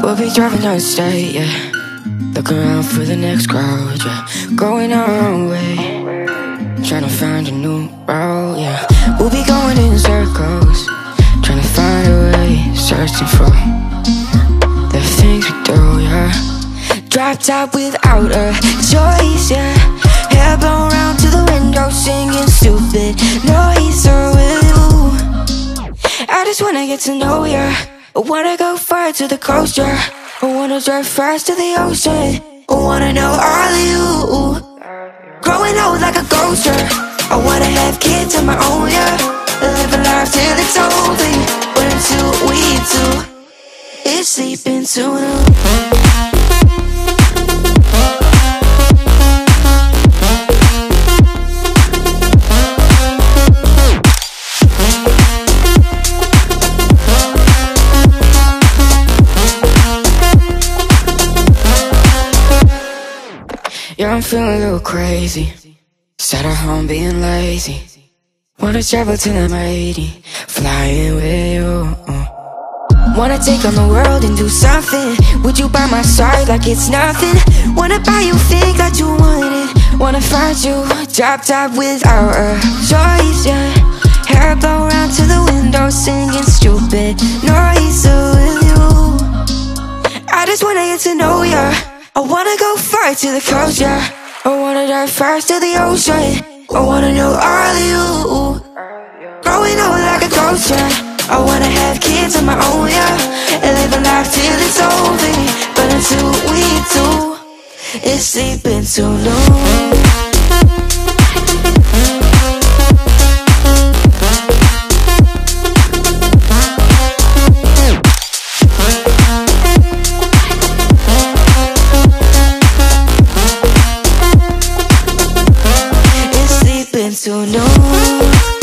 We'll be driving down the state, yeah. Looking around for the next crowd, yeah. Going our own way, trying to find a new route, yeah. We'll be going in circles, trying to find a way, searching for the things we do, yeah. Drop top without a choice, yeah. Hair blown round to the window, singing stupid noise. Or will you? I just wanna get to know ya. I wanna go far to the coast, yeah. I wanna drive fast to the ocean. I wanna know all of you. Growing old like a ghost, yeah. I wanna have kids of my own, yeah. Live a life till it's over. But until we do, it's sleeping too long. Yeah, I'm feeling a little crazy. Sat at home being lazy. Wanna travel till I'm 80, flying with you. Wanna take on the world and do something. Would you by my side like it's nothing? Wanna buy you things that you wanted. Wanna find you, drop top without a choice, yeah. Hair blow round to the window, singing stupid noise. So will you? I just wanna get to know ya. I wanna go far to the coast, yeah. I wanna dive fast to the ocean. I wanna know all of you. Growing old like a ghost, yeah. I wanna have kids of my own, yeah. And live a life till it's over. But until we do, it's sleeping too long. Too long.